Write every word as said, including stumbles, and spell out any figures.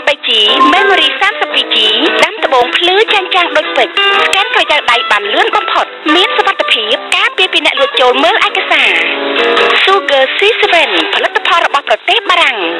3 จี Memory 32 จี ដាំត្បូងភ្លឺចាញ់ចាំងដូចពេជ្រស្កែនក្រចៅដៃបានលឿនបំផុតមានសុវត្ថិភាពការពារពីអ្នកលួចចូលមើលឯកសារ Sugar ស៊ី សេ븐 ផលិតផលរបស់ប្រទេសបារាំង